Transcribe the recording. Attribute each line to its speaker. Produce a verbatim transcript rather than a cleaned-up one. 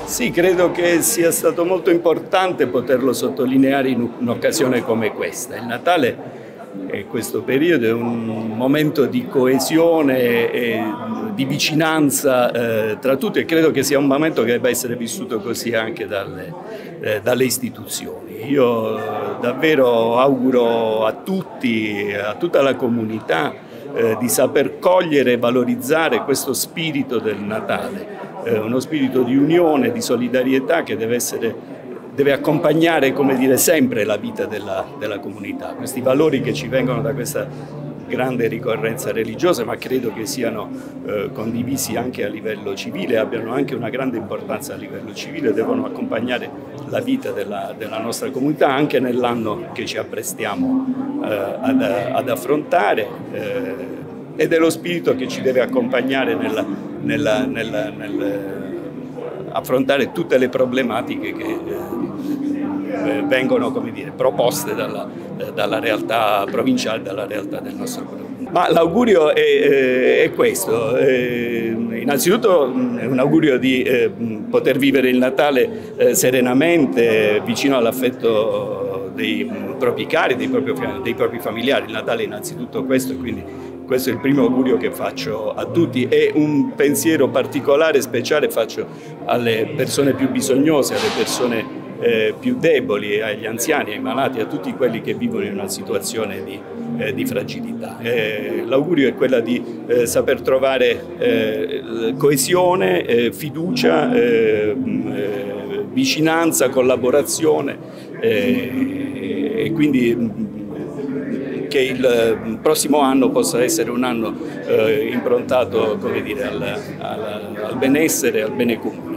Speaker 1: Sì, credo che sia stato molto importante poterlo sottolineare in un'occasione come questa. Il Natale e questo periodo è un momento di coesione e di vicinanza eh, tra tutti, e credo che sia un momento che debba essere vissuto così anche dalle, eh, dalle istituzioni. Io davvero auguro a tutti, a tutta la comunità, eh, di saper cogliere e valorizzare questo spirito del Natale, eh, uno spirito di unione, di solidarietà che deve essere deve accompagnare, come dire, sempre la vita della, della comunità. Questi valori che ci vengono da questa grande ricorrenza religiosa, ma credo che siano eh, condivisi anche a livello civile, abbiano anche una grande importanza a livello civile, devono accompagnare la vita della, della nostra comunità anche nell'anno che ci apprestiamo eh, ad, ad affrontare, eh, ed è lo spirito che ci deve accompagnare nella, nella, nella, nel affrontare tutte le problematiche che eh, vengono, come dire, proposte dalla, eh, dalla realtà provinciale, dalla realtà del nostro paese. Ma l'augurio è, è questo, eh, innanzitutto è un augurio di eh, poter vivere il Natale eh, serenamente, vicino all'affetto dei propri cari, dei propri, dei propri familiari. Il Natale è innanzitutto questo, e quindi questo è il primo augurio che faccio a tutti, e un pensiero particolare e speciale faccio alle persone più bisognose, alle persone eh, più deboli, agli anziani, ai malati, a tutti quelli che vivono in una situazione di, eh, di fragilità. Eh, l'augurio è quello di eh, saper trovare eh, coesione, eh, fiducia, eh, eh, vicinanza, collaborazione eh, e quindi che il prossimo anno possa essere un anno eh, improntato, come dire, al, al, al benessere e al bene comune.